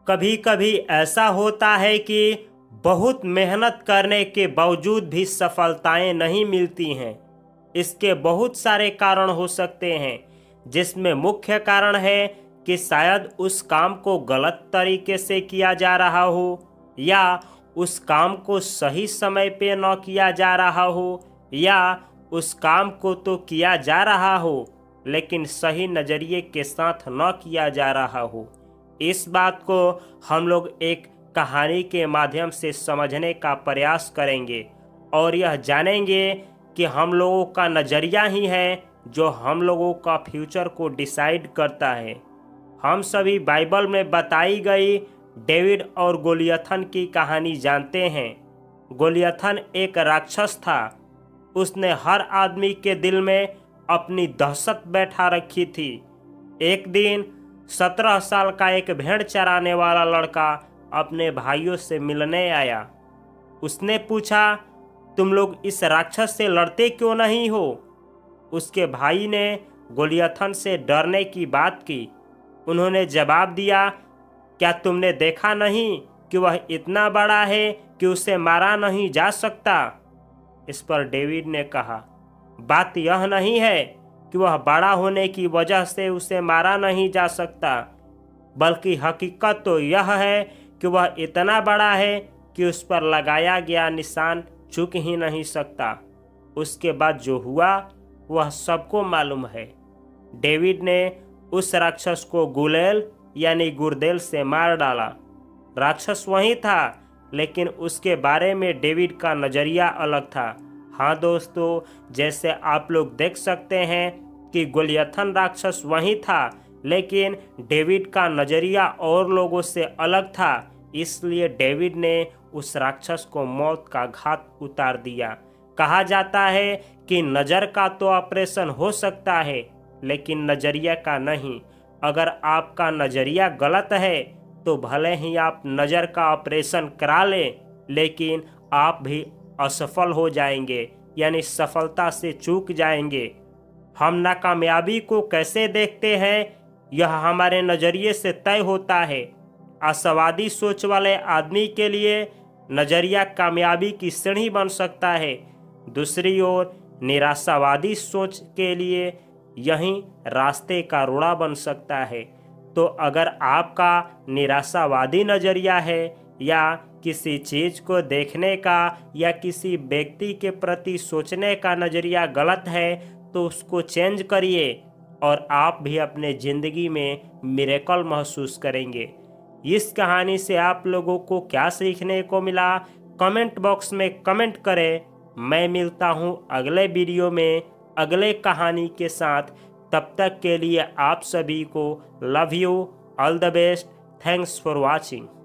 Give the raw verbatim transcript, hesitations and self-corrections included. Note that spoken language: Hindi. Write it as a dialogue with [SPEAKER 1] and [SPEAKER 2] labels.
[SPEAKER 1] कभी कभी ऐसा होता है कि बहुत मेहनत करने के बावजूद भी सफलताएं नहीं मिलती हैं। इसके बहुत सारे कारण हो सकते हैं, जिसमें मुख्य कारण है कि शायद उस काम को गलत तरीके से किया जा रहा हो, या उस काम को सही समय पे न किया जा रहा हो, या उस काम को तो किया जा रहा हो लेकिन सही नज़रिए के साथ न किया जा रहा हो। इस बात को हम लोग एक कहानी के माध्यम से समझने का प्रयास करेंगे और यह जानेंगे कि हम लोगों का नज़रिया ही है जो हम लोगों का फ्यूचर को डिसाइड करता है। हम सभी बाइबल में बताई गई डेविड और गोलियथन की कहानी जानते हैं। गोलियथन एक राक्षस था। उसने हर आदमी के दिल में अपनी दहशत बैठा रखी थी। एक दिन सत्रह साल का एक भेड़ चराने वाला लड़का अपने भाइयों से मिलने आया। उसने पूछा, तुम लोग इस राक्षस से लड़ते क्यों नहीं हो? उसके भाई ने गोलियथन से डरने की बात की। उन्होंने जवाब दिया, क्या तुमने देखा नहीं कि वह इतना बड़ा है कि उसे मारा नहीं जा सकता? इस पर डेविड ने कहा, बात यह नहीं है कि वह बड़ा होने की वजह से उसे मारा नहीं जा सकता, बल्कि हकीकत तो यह है कि वह इतना बड़ा है कि उस पर लगाया गया निशान चूक ही नहीं सकता। उसके बाद जो हुआ वह सबको मालूम है। डेविड ने उस राक्षस को गुलेल यानी गुर्देल से मार डाला। राक्षस वही था, लेकिन उसके बारे में डेविड का नज़रिया अलग था। हाँ दोस्तों, जैसे आप लोग देख सकते हैं कि गोलियथन राक्षस वही था, लेकिन डेविड का नज़रिया और लोगों से अलग था। इसलिए डेविड ने उस राक्षस को मौत का घाट उतार दिया। कहा जाता है कि नज़र का तो ऑपरेशन हो सकता है, लेकिन नज़रिया का नहीं। अगर आपका नज़रिया गलत है तो भले ही आप नज़र का ऑपरेशन करा लें, लेकिन आप भी असफल हो जाएंगे, यानी सफलता से चूक जाएंगे। हम नाकामयाबी को कैसे देखते हैं, यह हमारे नज़रिए से तय होता है। आशावादी सोच वाले आदमी के लिए नज़रिया कामयाबी की सीढ़ी बन सकता है। दूसरी ओर निराशावादी सोच के लिए यही रास्ते का रोड़ा बन सकता है। तो अगर आपका निराशावादी नज़रिया है, या किसी चीज़ को देखने का या किसी व्यक्ति के प्रति सोचने का नज़रिया गलत है, तो उसको चेंज करिए और आप भी अपने ज़िंदगी में मिरेकल महसूस करेंगे। इस कहानी से आप लोगों को क्या सीखने को मिला, कमेंट बॉक्स में कमेंट करें। मैं मिलता हूँ अगले वीडियो में अगले कहानी के साथ। तब तक के लिए आप सभी को love you, all the best, thanks for watching.